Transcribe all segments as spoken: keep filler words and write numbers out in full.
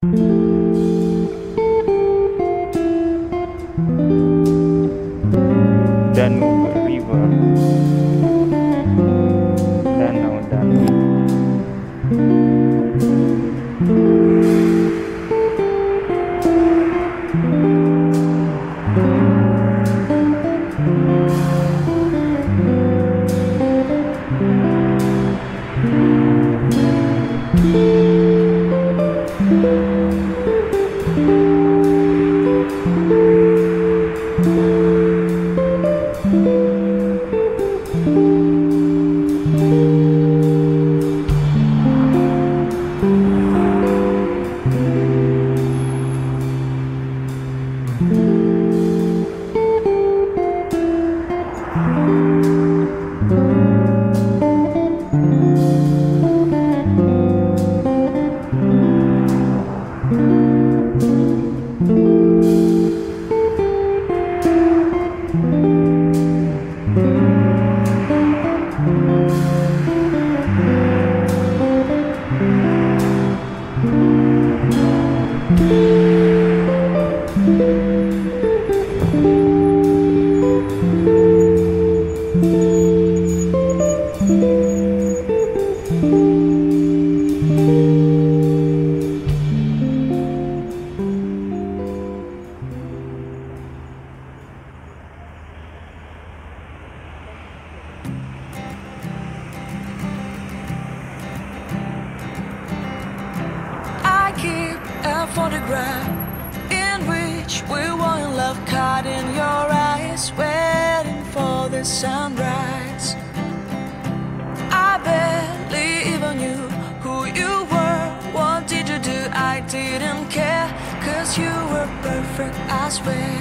Danube River. Danau Danube. A photograph in which we were in love, caught in your eyes, waiting for the sunrise. I barely even knew who you were. What did you do? I didn't care, 'cause you were perfect, I swear.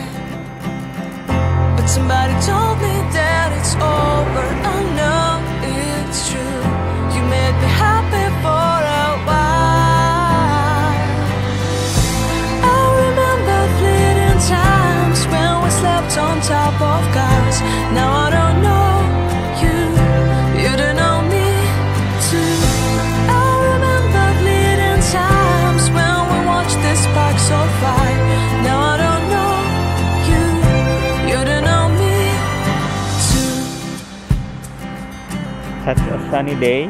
But somebody told me that it's over. I know it's true. You made me happy for a while. Times when we slept on top of cars. Now I don't know you, you don't know me too. I remember fleeting times when we watched the sparks so fire. Now I don't know you, you don't know me too. Such a sunny day.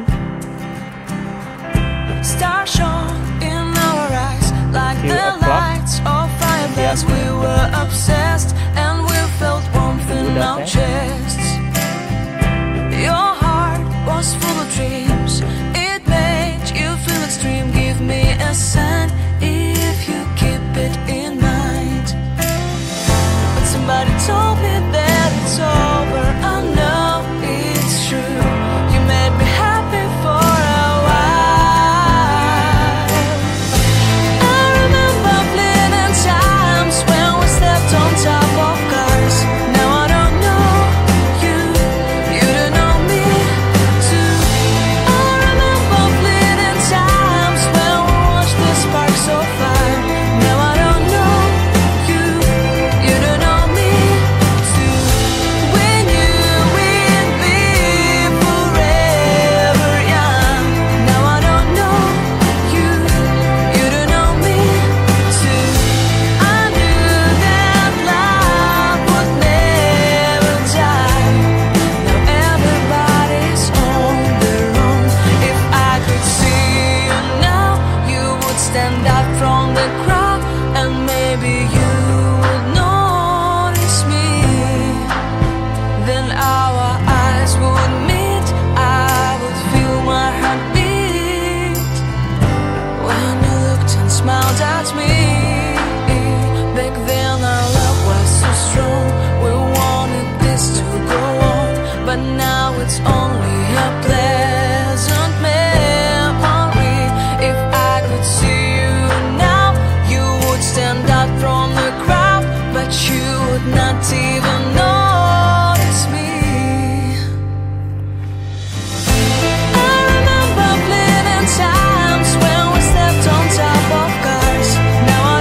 Stars shone in our eyes like Two the o'clock. lights of fireplace. Yeah. We were obsessed and we felt warmth in our Budapest. chests. Your heart was full of dreams. It made you feel extreme. Give me a sign if you keep it in mind. But somebody told me that it's over. I know it's true. You made me happy for a while. I remember fleeting times when we slept on top of cars. Now I don't know you, you don't know me too. I remember fleeting times when we watched the sparks so fire. Now I don't know you, you don't know me too. We knew we'd be forever young. Now I don't know you, you don't know me too. I knew that love would never die. Now everybody's on their own. If I could see you now, you would stand out from the crowd, and maybe you would notice me. Then our eyes would meet. I would feel my heart beat when you looked and smiled at me. Back then our love was so strong. We wanted this to go on, but now it's only a pleasant memory. If I could see you now, you would stand out from the crowd, but you would not even notice me. I remember fleeting times when we slept on top of cars. Now I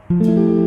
you.